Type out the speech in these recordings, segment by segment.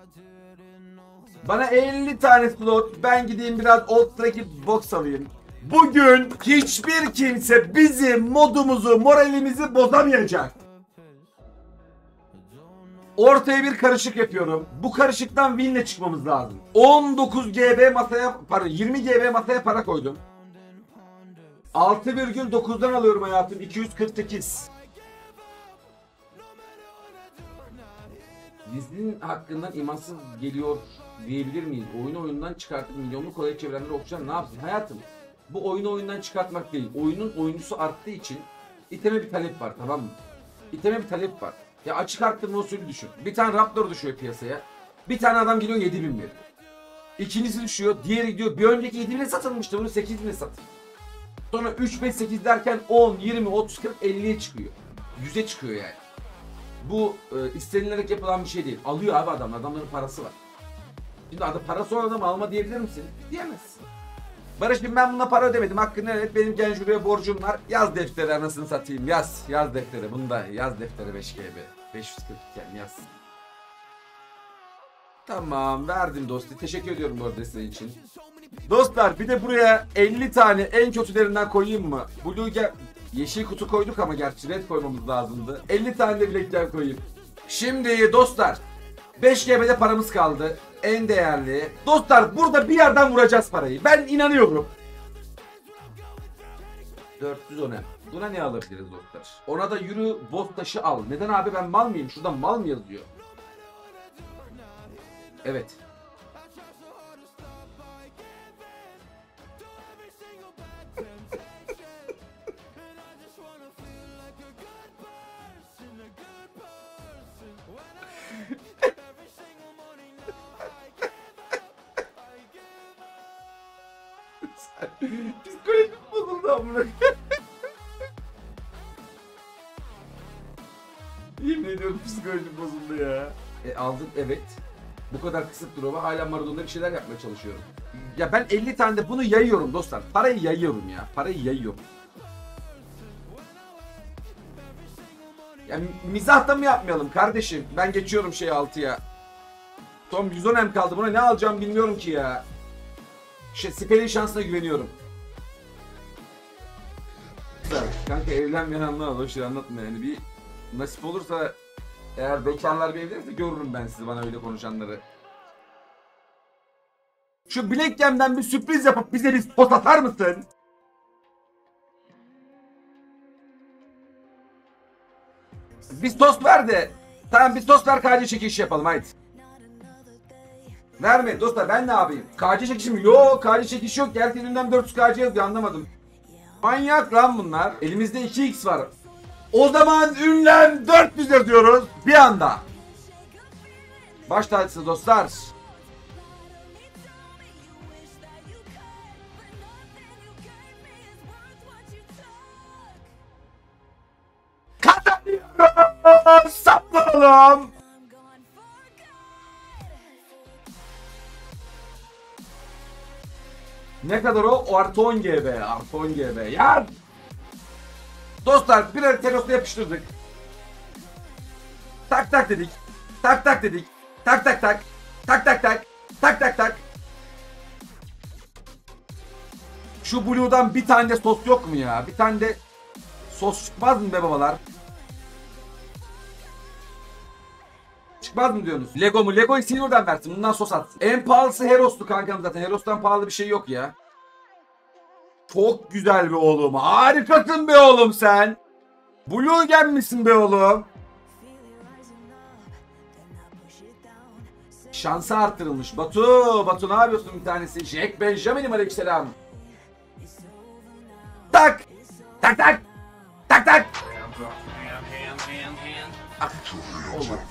Bana 50 tane slot. Ben gideyim biraz Old Track'i box alayım. Bugün hiçbir kimse bizim modumuzu, moralimizi bozamayacak. Ortaya bir karışık yapıyorum. Bu karışıktan win'le çıkmamız lazım. 19 GB masaya para, 20 GB masaya para koydum. 6,9'dan alıyorum hayatım. 248. Dizinin hakkından imansız geliyor diyebilir miyiz? Oyunu oyundan çıkartıp milyonluk kolay çevirenleri okuyacağım. Ne yapsın hayatım? Bu oyunu oyundan çıkartmak değil. Oyunun oyuncusu arttığı için iteme bir talep var, tamam mı? İteme bir talep var. Ya açık arttırma usulü düşün. Bir tane Raptor düşüyor piyasaya. Bir tane adam geliyor 7.000 veriyor. İkincisi düşüyor. Diğeri gidiyor. Bir önceki 7.000'e satılmıştı. Bunu 8.000'e satın. Sonra 3, 5, 8 derken 10, 20, 30, 40, 50'ye çıkıyor. 100'e çıkıyor yani. Bu istenilerek yapılan bir şey değil. Alıyor abi adam. Adamların parası var. Şimdi adı parası olan adamı alma diyebilir misin? Diyemezsin. Barış'ım ben buna para ödemedim. Hakkını evet, benim Genjur'a borcum var. Yaz defteri anasını satayım. Yaz. Yaz defteri. Bunu da yaz defteri 5 GB. 540 iken yaz. Tamam verdim dostu. Teşekkür ediyorum bu arada desteğin için. Dostlar bir de buraya 50 tane en kötülerinden koyayım mı? Blue'ya yeşil kutu koyduk ama gerçi red koymamız lazımdı. 50 tane de bilekten koyayım. Şimdi dostlar 5 GB'de paramız kaldı. En değerli. Dostlar burada bir yerden vuracağız parayı. Ben inanıyorum. 410 hem. Buna ne alabiliriz dostlar? Ona da yürü boss taşı al. Neden abi, ben mal mıyım? Şurada mal mı yazıyor? Evet. Psikolojim bozuldu amına. Yemin ediyorum psikolojim bozuldu ya. Aldık evet. Bu kadar kısıt duruma hala Maradona'da bir şeyler yapmaya çalışıyorum. Ya ben 50 tane de bunu yayıyorum dostlar. Parayı yayıyorum ya. Parayı yayıyorum. Ya mizah da mı yapmayalım kardeşim? Ben geçiyorum şey 6'ya. Son 110 hem kaldı. Buna ne alacağım bilmiyorum ki ya. Sipel'in şansına güveniyorum. Kanka evlenmeyen anlamaz. O şey anlatma yani. Bir nasip olursa eğer bekarlar bir evlenirse görürüm ben sizi, bana öyle konuşanları. Şu Black Gem'den bir sürpriz yapıp bize bir spot atar mısın? Bir tost ver de. Tamam bir tost ver, KC çekişi yapalım haydi. Verme dostlar, ben ne yapayım? KC çekişi mi? Yok KC çekişi yok. Herkes ünlem 400 KC yazıyor, anlamadım. Manyak lan bunlar. Elimizde 2x var. O zaman ünlem 400 yazıyoruz bir anda. Baş tacısı dostlar. Kazanıyoruz. Saplayalım. Ne kadar o? O artı 10 GB. Artı 10 GB. Ya! Dostlar birer terosla yapıştırdık. Tak tak dedik. Tak tak dedik. Tak tak tak. Tak tak tak. Tak tak tak. Şu Blue'dan bir tane de sos yok mu ya? Bir tane de sos çıkmaz mı be babalar? Çıkmaz mı diyorsunuz? Lego mu? Lego'yu Silver'dan versin. Bundan sos atsın. En pahalısı Heros'tu kankam zaten. Heros'tan pahalı bir şey yok ya. Çok güzel bir oğlum. Harikasın be oğlum sen. Blue gelmişsin be oğlum. Şansı arttırılmış. Batu ne yapıyorsun bir tanesi? Jack Benjamin'im aleykümselam. Tak. Tak tak. Tak tak. Ah, olmadı.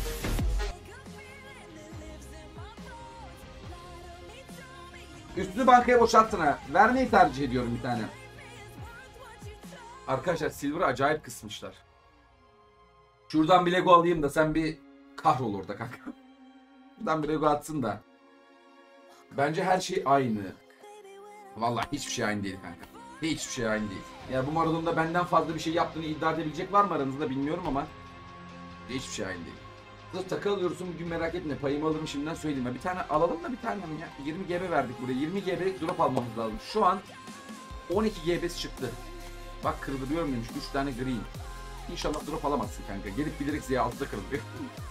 Üstünü bankaya boşalttın ha. Vermeyi tercih ediyorum bir tane. Arkadaşlar Silver'ı acayip kısmışlar. Şuradan bir Lego alayım da sen bir kahrol orada kanka. Şuradan bir Lego atsın da. Bence her şey aynı. Vallahi hiçbir şey aynı değil kanka. Hiçbir şey aynı değil. Ya bu Maradona'da benden fazla bir şey yaptığını iddia edebilecek var mı aranızda bilmiyorum ama hiçbir şey aynı değil. Dur, takı alıyorsun bugün, merak etme, payımı alırım şimdiden söyleyeyim. Ya bir tane alalım da, bir tane mi ya? 20 GB verdik buraya. 20 GB'lik drop almamız lazım. Şu an 12 GB'si çıktı. Bak kırdırıyor muymuş? 3 tane green. İnşallah drop alamazsın kanka. Gelip bilerek Z6'da kırdırıyor.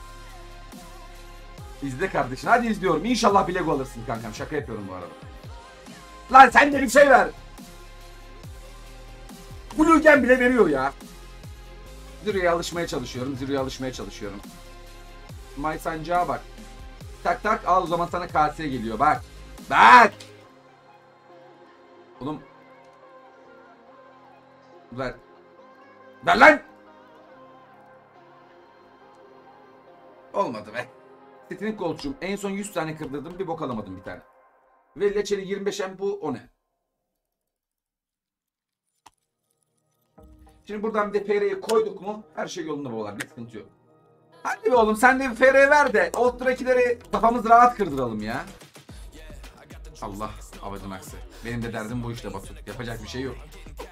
İzle kardeşim. Hadi izliyorum. İnşallah bir Lego alırsın kankam. Şaka yapıyorum bu arada. Lan sen de bir şey ver. Blue Gem bile veriyor ya. Zero'ya alışmaya çalışıyorum. Zero'ya alışmaya çalışıyorum. My sancağa bak. Tak tak al, o zaman sana KS geliyor. Bak. Bak. Oğlum. Ver. Ver lan. Olmadı be. Setinin kolçum. En son 100 tane kırdırdım. Bir bok alamadım bir tane. Ve leçeli 25'em bu. O ne? Şimdi buradan bir de FR'yi koyduk mu her şey yolunda boğular. Bir sıkıntı yok. Hadi be oğlum, sen de bir FR ver de Ultra'kileri kafamız rahat kırdıralım ya. Allah avacın aksi. Benim de derdim bu işte Batu. Yapacak bir şey yok.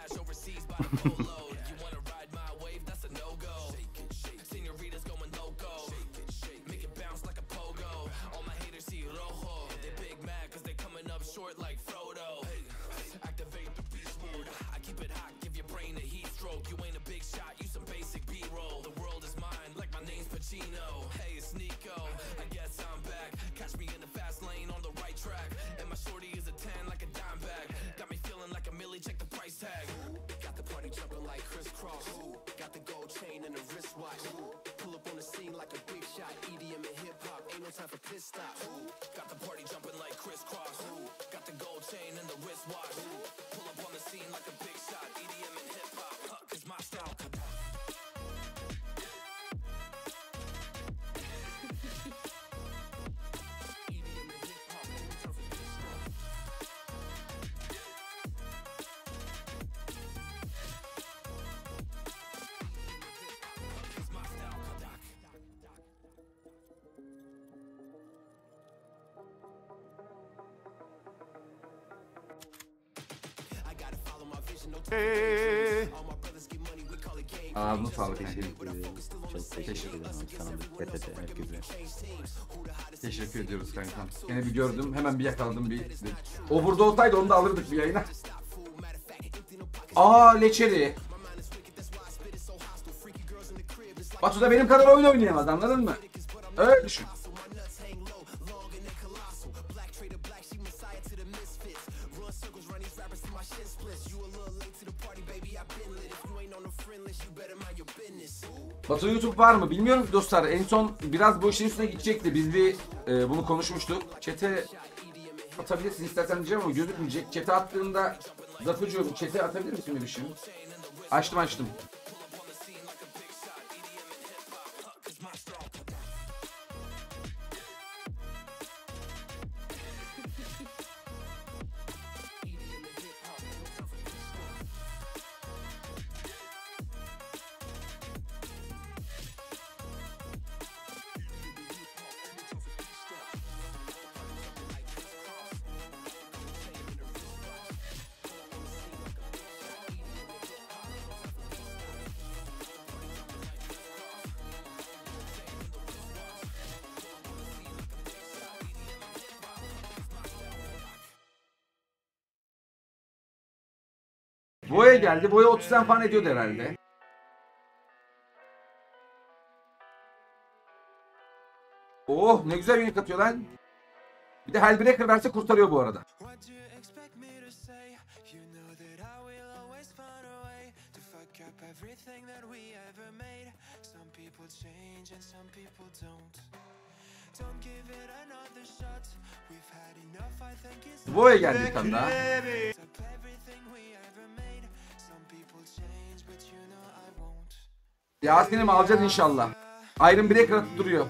Ağzına sağlık. Çok teşekkür ederim. Sana da PTT herkese. Teşekkür ediyoruz kankam. Yine bir gördüm, hemen bir yakaladım bir. O burada olsaydı onu da alırdık bir yayına. Aa leçeri. Batu da benim kadar oyun oynayamaz, anladın mı? Öyle düşün. Batu YouTube var mı? Bilmiyorum dostlar. En son biraz bu işin üstüne gidecekti. Biz bir bunu konuşmuştuk. Chat'e atabilirsin istersen diyeceğim ama gözükmeyecek. Chat'e attığında Zafucu, chat'e atabilir misin bir şey? Açtım. Boya geldi. Boya 30 sen falan ediyordu herhalde. Oh ne güzel yük atıyor lan. Bir de Hellbreaker verse kurtarıyor bu arada. Boya geldi bir tane daha. Yasin'im alacağız inşallah. Iron Breaker atıp duruyor.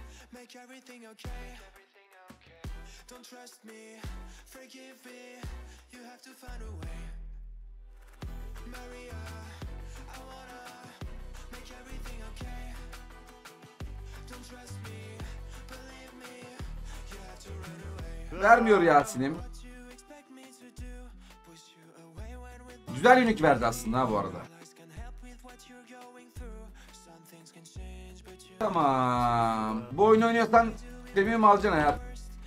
Vermiyor Yasin'im. Güzel unique verdi aslında ha bu arada. Tamam. Bu oyunu oynuyorsan premium alacaksın hayat.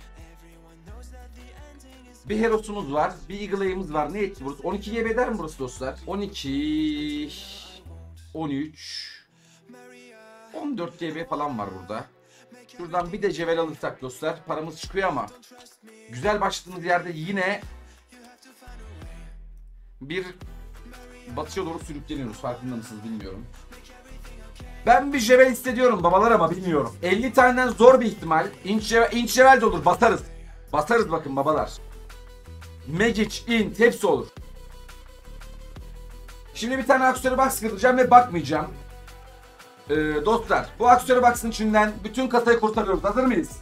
Bir Heros'umuz var. Bir Eagle'ımız var. Ne etti burası? 12 GB eder mi burası dostlar? 12 13 14 GB falan var burada. Şuradan bir de Cevel alırsak dostlar paramız çıkıyor ama güzel başladığımız yerde yine bir batışa doğru sürükleniyoruz. Farkında mısınız bilmiyorum. Ben bir Cevel hissediyorum babalar ama bilmiyorum. 50 taneden zor bir ihtimal. İnç Cevel de olur. Basarız. Basarız bakın babalar. Magic, Int hepsi olur. Şimdi bir tane Accessory Box kıracağım ve bakmayacağım. Dostlar bu Accessory Box'ın içinden bütün kasayı kurtarıyoruz. Hazır mıyız?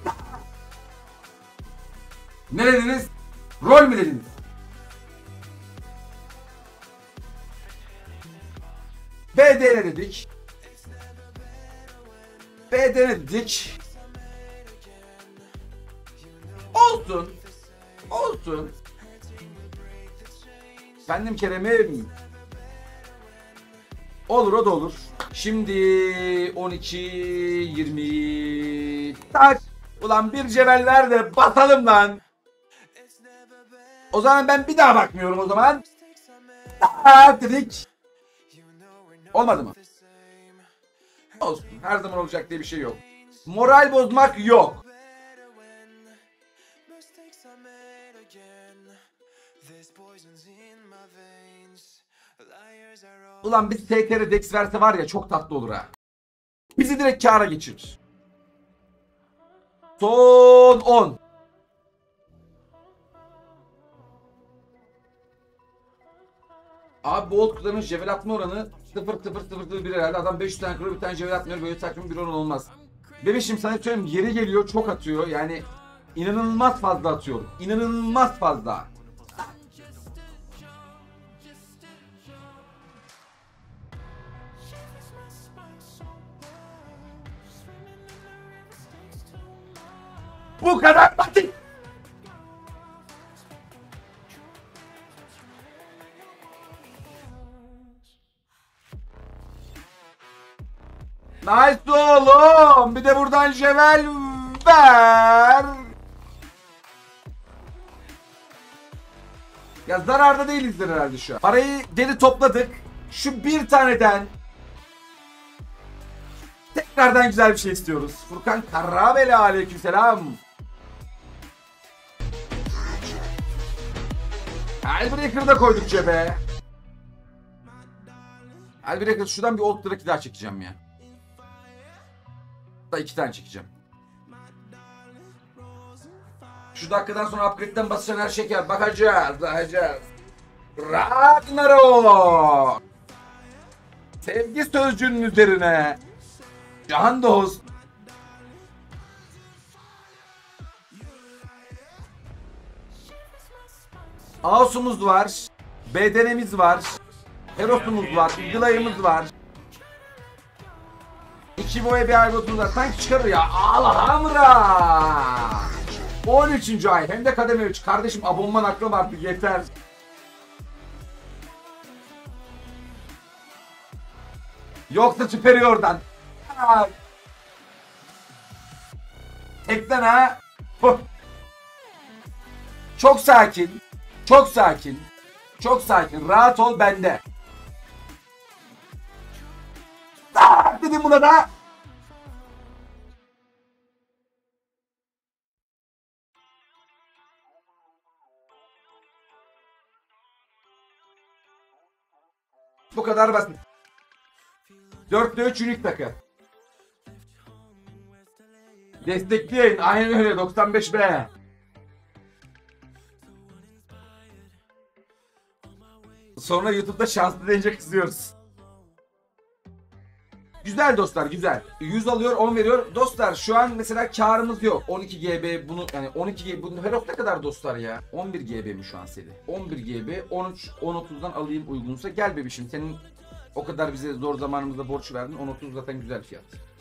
Ne dediniz? Rol mü dediniz? BDN dedik. BDN dedik. Olsun. Olsun. Efendim Kerem'im. Olur o da olur. Şimdi 12 20 tak. Ulan bir Cevel'ler de basalım lan. O zaman ben bir daha bakmıyorum o zaman. Tak dedik. Olmadı mı? Olsun. Her zaman olacak diye bir şey yok. Moral bozmak yok. Ulan bir TKR Dex verse var ya çok tatlı olur ha. Bizi direkt kâra geçirir. Son 10. Abi bu old kutuların jevel atma oranı 0,001 herhalde. Adam 500 tane kırıyor bir tane jevel atmıyor. Böyle saçma bir oran olmaz. Bebeşim sana söyleyeyim yeri geliyor çok atıyor. Yani inanılmaz fazla atıyor. İnanılmaz fazla. Bu kadar basit. Nice oğlum. Bir de buradan Jevel ver. Ya zararda değilizdir herhalde şu an. Parayı geri topladık. Şu bir taneden tekrardan güzel bir şey istiyoruz. Furkan Karabeli aleykümselam. Hellbreaker'ı da koyduk cebe. Hellbreaker şuradan bir old draki daha çekeceğim ya. Da 2 tane çekeceğim. Şu dakikadan sonra upgrade'den basacaksın her şeker. Bakacağız. Ragnarok. Sevgi sözcüğünün üzerine. Can dost. Aus'umuz var. BDN'miz var. Heros'umuz var. Eagle'ayımız var. 2 boya bir ayrıtımız var. Sanki çıkarır ya. Alhamra. 13. ay. Hem de kademe 3. Kardeşim abonman aklım artık yeter. Yoksa Superior'dan. Tekten ha. Çok sakin. Çok sakin. Çok sakin. Rahat ol bende. Dedim buna da. Bu kadar basit. 4'te 3 unik takı. Destekleyin. Aynen öyle 95B. Sonra YouTube'da şanslı deyince kızıyoruz. Güzel dostlar güzel. 100 alıyor 10 veriyor. Dostlar şu an mesela karımız yok. 12 GB bunu yani 12 GB bunu her hafta kadar dostlar ya. 11 GB mi şu an seri? 11 GB 13 10.30'dan alayım uygunsa. Gel bebişim senin o kadar bize zor zamanımızda borç verdin. 10.30 zaten güzel fiyat.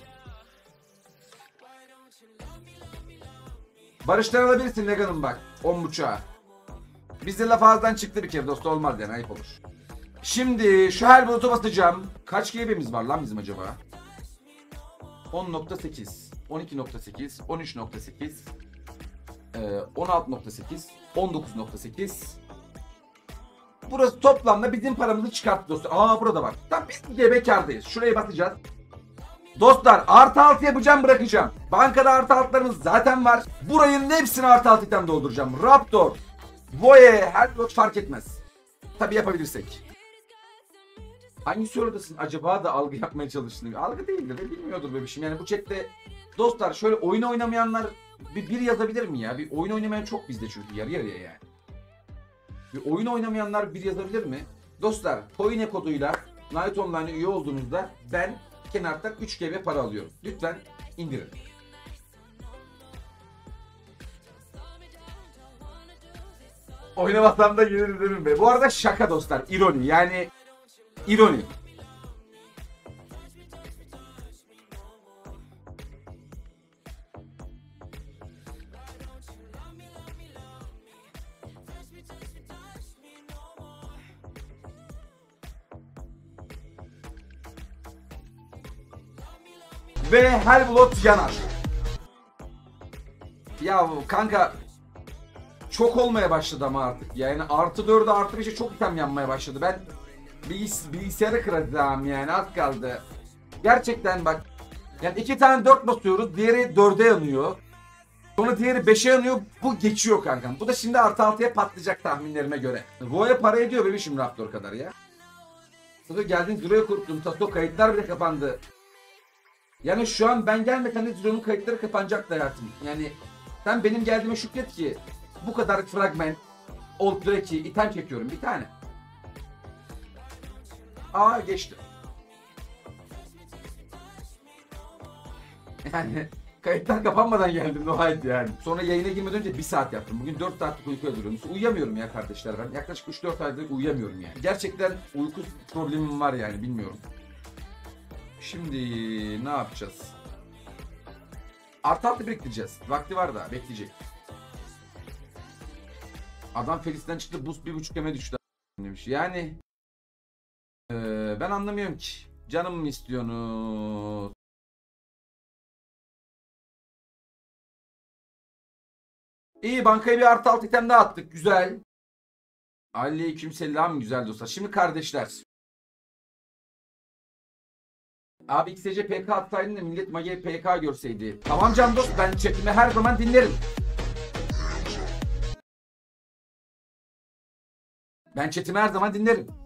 Barış'tan alabilirsin Legan'ım bak. 10.5'a. Bizde laf ağızdan çıktı bir kere dost olmaz yani ayıp olur. Şimdi şu Hellbreaker'ı basacağım. Kaç GB'miz var lan bizim acaba? 10.8, 12.8, 13.8, 16.8, 19.8. Burası toplamda bizim paramızı çıkarttı dostlar. Aa burada bak. Tam biz GB kârdayız. Şuraya basacağız. Dostlar artı 6 yapacağım, bırakacağım. Bankada artı 6'larımız zaten var. Burayın hepsini artı 6 item dolduracağım. Raptor, Voe, Hellbot fark etmez. Tabi yapabilirsek. Hangi sorodasın acaba da algı yapmaya çalıştın? Algı değildir ve bilmiyordur bebişim. Yani bu chatte dostlar şöyle oyun oynamayanlar bir yazabilir mi ya? Bir oyun oynamayan çok bizde çünkü yarı yarıya yani. Bir oyun oynamayanlar bir yazabilir mi? Dostlar Coine koduyla Night Online'a üye olduğunuzda ben kenardan 3 GB para alıyorum. Lütfen indirin. Oynamasam da gelir derim be. Bu arada şaka dostlar. İroni yani ironi. Ve Hellblood yanar. Ya kanka çok olmaya başladı ama artık. Yani artı 4'e artı 5'e çok item yanmaya başladı. Ben bilgisayarı kıracağım yani az kaldı. Gerçekten bak. Yani 2 tane 4 basıyoruz. Diğeri 4'e yanıyor. Sonra diğeri 5'e yanıyor. Bu geçiyor kankam. Bu da şimdi artı 6'ya patlayacak tahminlerime göre. Vo'ya para ediyor bebişim Raptor kadar ya. Sonra geldin Zero'ya kurttun. Taso kayıtlar bile kapandı. Yani şu an ben gelmeden de Zero'nun kayıtları kapanacaktı hayatım. Yani sen benim geldiğime şükret ki bu kadar fragment, old track'i, item çekiyorum bir tane. Aa geçti. Yani kayıtlar kapanmadan geldim no haydi yani. Sonra yayına girmeden önce 1 saat yaptım. Bugün 4 saatlik uykuya duruyorum. Uyuyamıyorum ya kardeşler ben. Yaklaşık 3-4 aydır uyuyamıyorum yani. Gerçekten uyku problemim var yani bilmiyorum. Şimdi ne yapacağız? Artı altı biriktireceğiz. Vakti var da bekleyecek. Adam Felis'ten çıktı boost 1.5 eme düştü demiş. Yani ben anlamıyorum ki. Canım mı istiyorsunuz? İyi bankaya bir artı altı item daha attık. Güzel. Aleykümselam güzel dostlar. Şimdi kardeşler. Abi XC PK atsaydın da millet Mage PK görseydi. Tamam can dost ben chatimi her zaman dinlerim. Ben chatimi her zaman dinlerim.